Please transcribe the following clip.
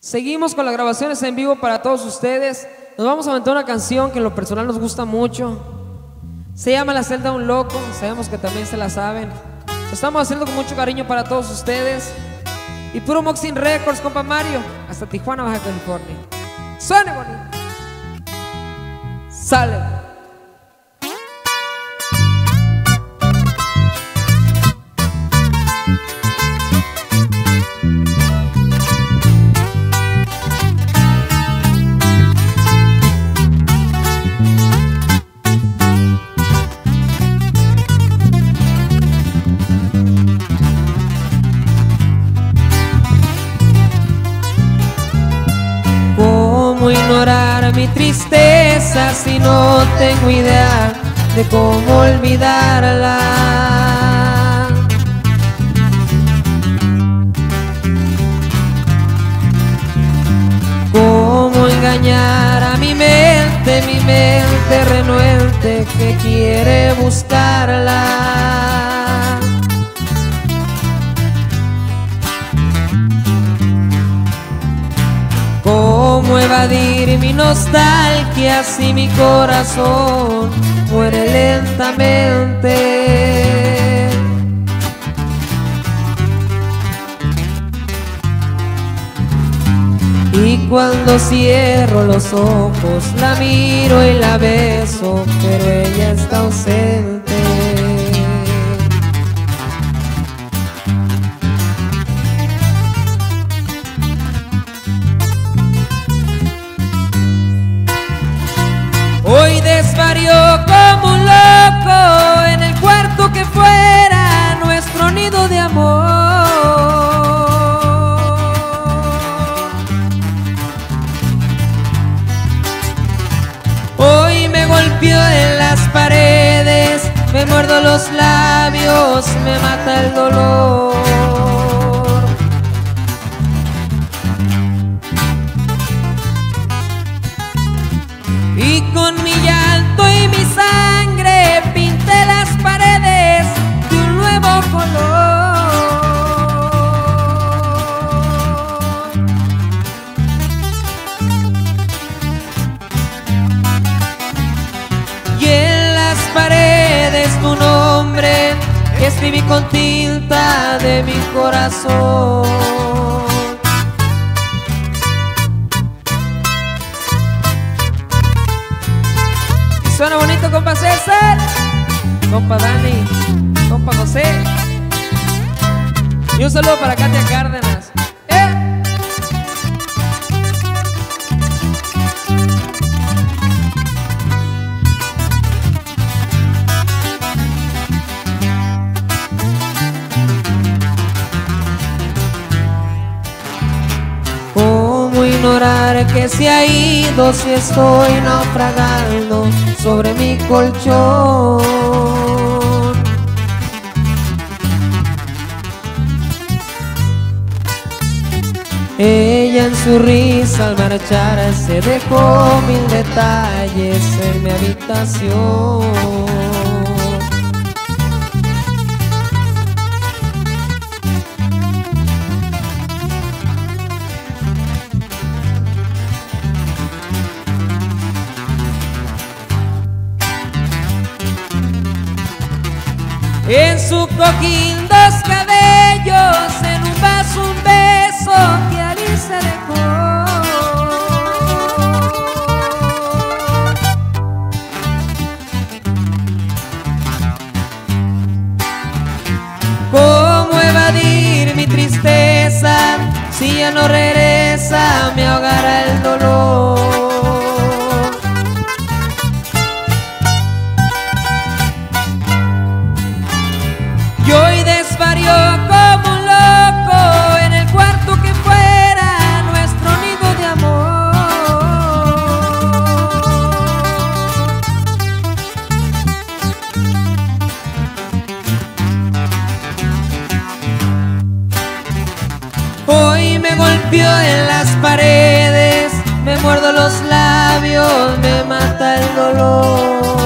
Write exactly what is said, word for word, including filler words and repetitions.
Seguimos con las grabaciones en vivo para todos ustedes. Nos vamos a aventar una canción que en lo personal nos gusta mucho. Se llama La celda de un loco. Sabemos que también se la saben. Lo estamos haciendo con mucho cariño para todos ustedes. Y puro Moxin Records, compa Mario. Hasta Tijuana, Baja California. Suene bonito. Sale. ¿Cómo ignorar mi tristeza si no tengo idea de cómo olvidarla? ¿Cómo engañar a mi mente, mi mente renuente que quiere buscarla? ¿Cómo evadir mi nostalgia si mi corazón muere lentamente? Y cuando cierro los ojos la miro y la beso, pero ella está ausente. Hoy desvarió como un loco en el cuarto que fuera nuestro nido de amor. Hoy me golpeó en las paredes, me muerdo los labios, me mata el dolor. Y con mi llanto y mi sangre pinté las paredes de un nuevo color. Y en las paredes tu nombre escribí con tinta de mi corazón. Suena bonito, compa César, compa Dani, compa José. Y un saludo para Katia Cárdenas. ¡Eh! ¿Cómo ignorar que se ha ido si estoy naufragando sobre mi colchón? Ella en su risa al marcharse dejó mil detalles en mi habitación. En su cojín dos cabellos, en un vaso un beso que allí se dejó. ¿Cómo evadir mi tristeza si ya no regresa, me ahogará el dolor? Y hoy desvarió como un loco en el cuarto que fuera nuestro nido de amor. Hoy me golpeó en las paredes, me muerdo los labios, me mata el dolor.